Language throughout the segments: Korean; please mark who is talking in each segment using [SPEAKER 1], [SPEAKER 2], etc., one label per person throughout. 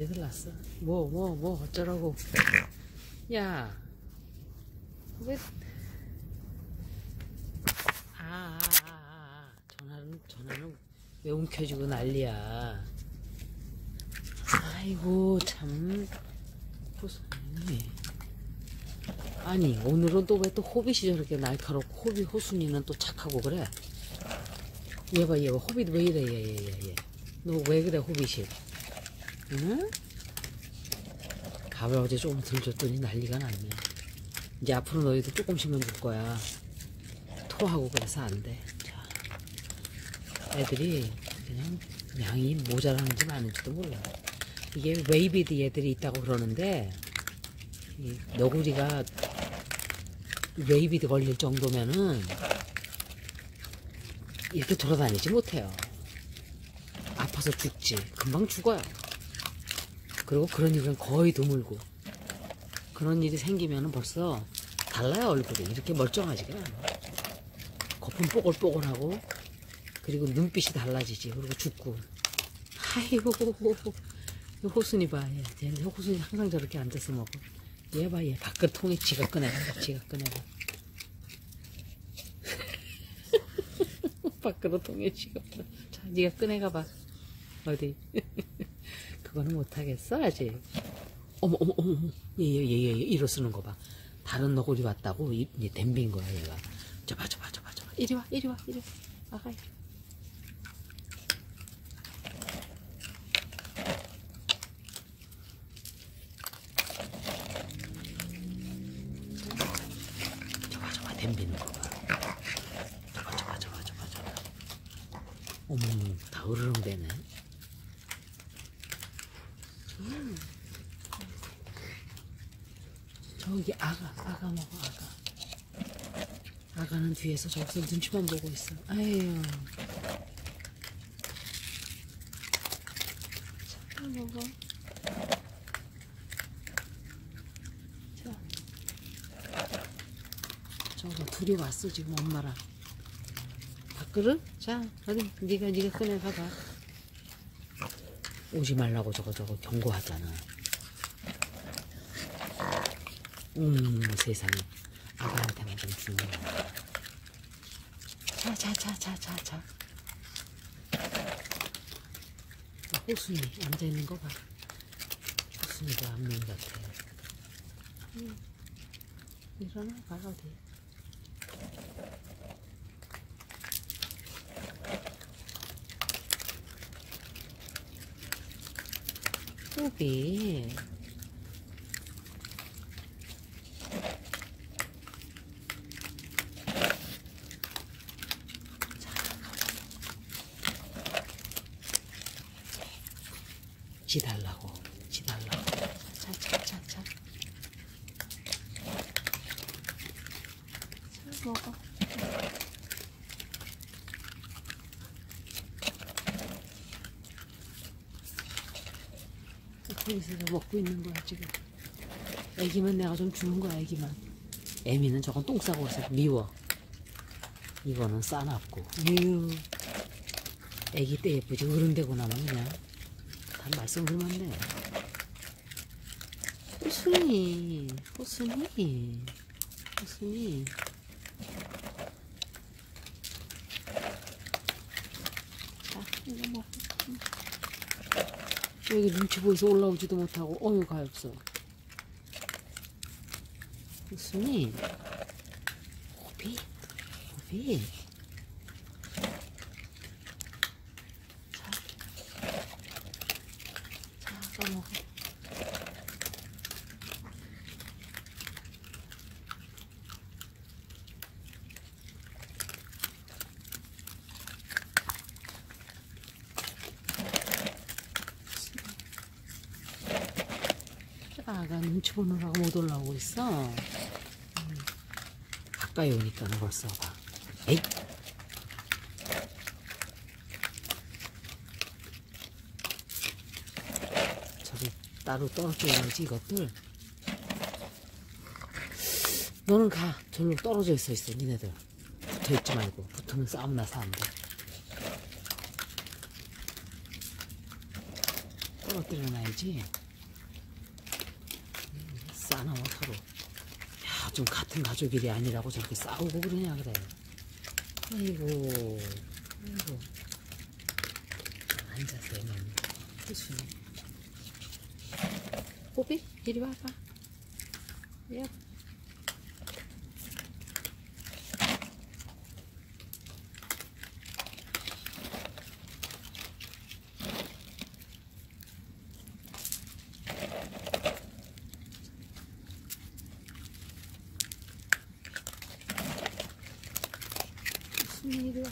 [SPEAKER 1] 얘들 났어. 뭐 어쩌라고. 야, 왜? 전화는 왜 움켜쥐고 난리야. 아이고 참. 아니 오늘은 또 왜 또 호빗이 저렇게 날카롭고 호순이는 또 착하고 그래. 얘 봐 호빗 왜 이래 얘. 너 왜 그래 호빗이? 응? 밥을 어제 조금 덜 줬더니 난리가 났네. 이제 앞으로 너희도 조금씩만 줄 거야. 토하고 그래서 안 돼. 자, 애들이 그냥 양이 모자라는지 많은지도 몰라. 이게 웨이비드 애들이 있다고 그러는데 이 너구리가 웨이비드 걸릴 정도면은 이렇게 돌아다니지 못해요. 아파서 죽지. 금방 죽어요. 그리고 그런 일은 거의 드물고 그런 일이 생기면 벌써 달라요. 얼굴이 이렇게 멀쩡하지가 않아. 거품 뽀글뽀글하고 그리고 눈빛이 달라지지. 그리고 죽고. 아이고 호순이 봐. 얘는 호순이 항상 저렇게 앉아서 먹어. 얘 봐. 얘 밖으로 통에 지가 꺼내가. 밖으로 통에 지가 꺼내. 자 니가 꺼내가 봐. 어디. 그거는 못하겠어 아직. 어머 얘 일어서는 거 봐. 다른 너구리 왔다고 이제 댐빈 거야 얘가. 저 봐. 이리 와 아가야. 저 봐 댐비는 거 봐. 저 봐. 어머 다 으르렁대네. 저기 아가 먹어. 아가는 뒤에서 저기서 눈치만 보고 있어. 아유. 자 먹어. 자 저거 둘이 왔어 지금 엄마랑. 밥그릇? 자 어디 네가 꺼내 가봐. 오지 말라고 저거 경고하잖아. 세상에. 아가한테만 좀 주는 거야. 자. 호순이 앉아있는 거 봐. 호순이가 안면 같아. 일어나 봐 어디. 호비. 지 달라고. 자. 먹어. 거기서 먹고 있는 거야 지금. 애기만 내가 좀 주는 거야 애기만. 애미는 저건 똥 싸고 있어. 미워. 이거는 싸납고. 에휴. 애기 때 예쁘지. 어른되고 나면 그냥 다 말썽을 맞네. 호순이. 자 이거 먹어. 여기 눈치 보여서 올라오지도 못하고. 어휴 가엾어. 호순이. 호비. 자 먹어. 아가 눈치 보느라고 못 올라오고 있어. 가까이 오니까는 벌써 봐. 에이. 저기 따로 떨어져야지 이것들. 너는 가. 절로 떨어져 있어 니네들. 붙어있지 말고. 붙으면 싸움 나서 안 돼. 떨어뜨려 놔야지. 싸나워 서로. 야, 좀 같은 가족일이 아니라고 저렇게 싸우고 그러냐 그래. 아이고, 아이고. 앉아서 얘는 호순이. 호비 이리 와봐. 야. 호순이 이리 와.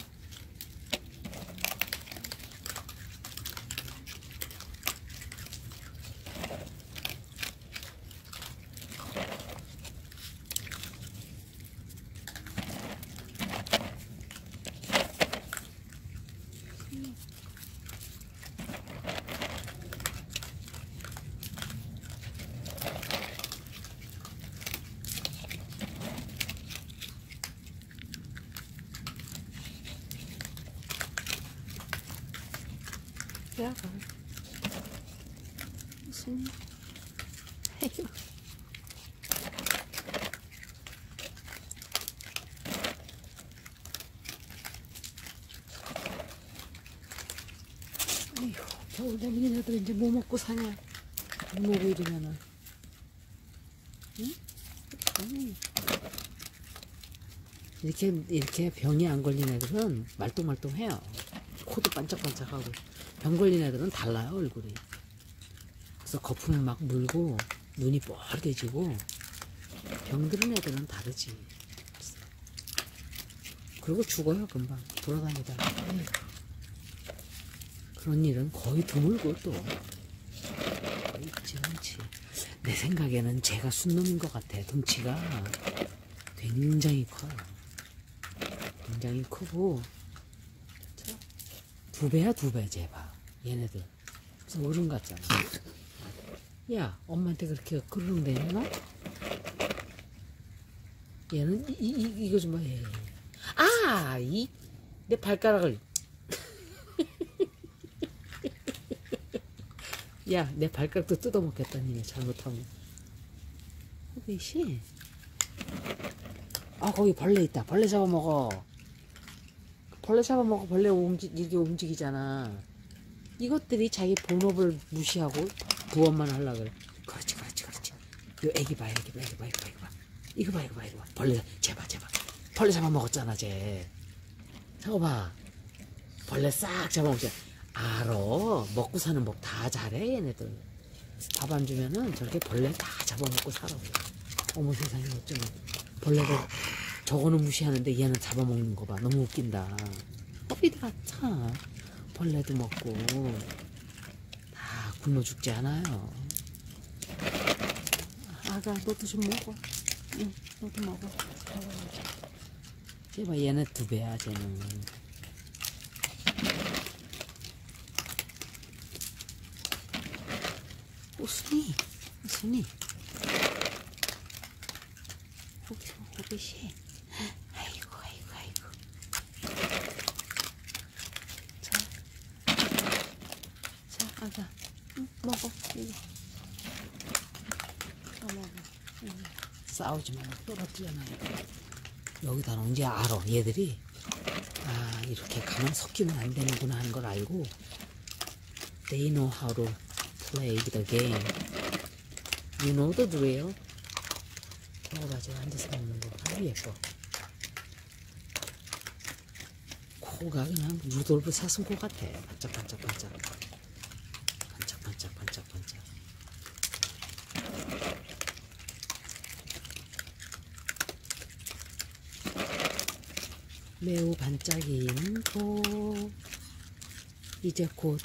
[SPEAKER 1] 야, 무슨 아이고. 아이고, 겨울 되면 얘네들 이제 뭐 먹고 사냐? 못 먹고 이러면은, 응? 아니. 이렇게 병이 안 걸린 애들은 말똥말똥해요. 코도 반짝반짝하고. 병 걸린 애들은 달라요, 얼굴이. 그래서 거품을 막 물고 눈이 뻘개지고. 병들은 애들은 다르지. 그리고 죽어요, 금방. 돌아다니다. 그런 일은 거의 드물고 또 거의 있지 않지. 내 생각에는 제가 순놈인 것 같아. 덩치가 굉장히 커요. 굉장히 크고 두 배야 두 배. 제발 얘네들 무슨 어른 같잖아. 야, 엄마한테 그렇게 그러는데 너? 얘는 이거 좀 봐. 얘. 아, 내 발가락을. 야, 내 발가락도 뜯어먹겠다 니네 잘못하면. 호비씨. 아, 거기 벌레 있다. 벌레 잡아먹어. 벌레 잡아먹어. 벌레 이렇게 움직이잖아. 이것들이 자기 본업을 무시하고 부업만 하려고 그래. 그렇지. 요 애기 봐. 이거 봐. 벌레, 제발. 벌레 잡아먹었잖아, 쟤. 저거 봐. 벌레 싹 잡아먹자. 알아. 먹고 사는 법 다 잘해, 얘네들. 밥 안 주면은 저렇게 벌레 다 잡아먹고 살아. 어머 세상에, 어쩌면. 벌레들, 저거는 무시하는데 얘는 잡아먹는 거 봐. 너무 웃긴다. 허비들 참. 벌레도 먹고. 다 굶어 죽지 않아요. 아가, 너도 좀 먹어. 응, 너도 먹어. 쟤 봐, 얘네 두 배야, 쟤는. 호순이. 호비씨. 아이고. 자, 아가. 응, 먹어. 이거. 먹어. 응. 싸우지 말고 떨어뜨려놔. 여기다 이제 알아. 얘들이. 아, 이렇게 가만 섞이면 안 되는구나 하는 걸 알고. They know how to play the game. You know the drill. 먹어봐, 제가 앉아서 먹는 거. 아주 예뻐. 코가 그냥 루돌프 사슴코 같아. 반짝반짝. 매우 반짝이는 코. 이제 곧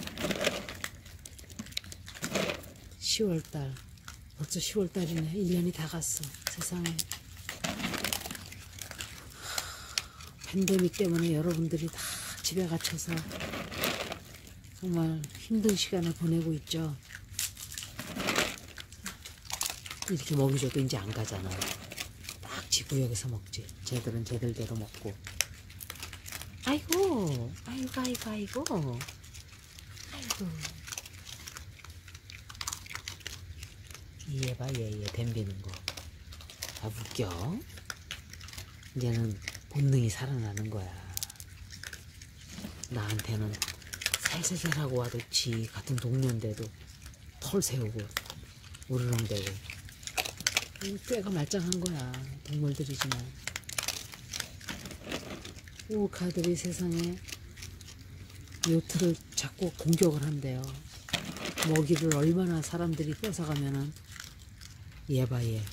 [SPEAKER 1] 10월달. 벌써 10월달이네. 1년이 다 갔어. 세상에. 팬데믹 때문에 여러분들이 다 집에 갇혀서 정말 힘든 시간을 보내고 있죠. 이렇게 먹이줘도 이제 안 가잖아. 딱 지구역에서 먹지. 쟤들은 쟤들대로 먹고. 아이고. 얘 봐, 얘 댐비는 거. 아, 웃겨. 이제는 본능이 살아나는 거야. 나한테는 살살살하고 와도 지 같은 동료인데도 털 세우고 우르렁대고 꾀가 말짱한 거야. 동물들이지만 오카들이 세상에 요트를 자꾸 공격을 한대요. 먹이를 얼마나 사람들이 뺏어가면은 얘 봐, 얘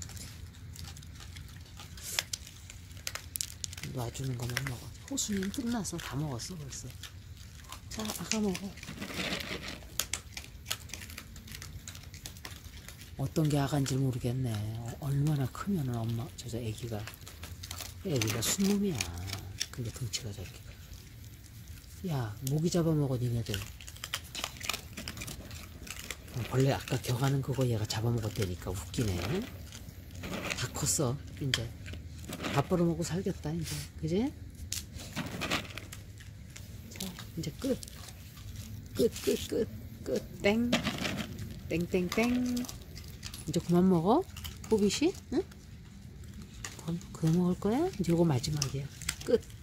[SPEAKER 1] 놔주는 것만 먹어. 호수님 끝났어. 다 먹었어 벌써. 자, 아가 먹어. 어떤 게 아가인지 모르겠네. 얼마나 크면은 엄마 저 애기가 순놈이야. 근데 덩치가 저렇게. 야, 모기 잡아먹어 니네들. 원래 아까 겨가는 그거 얘가 잡아먹었다니까. 웃기네. 다 컸어 이제. 밥 벌어먹고 살겠다 이제. 그지? 자, 이제 끝. 땡. 땡땡땡. 이제 그만 먹어? 호빗이? 응? 그거 먹을 거야? 이제 이거 마지막이야. 끝.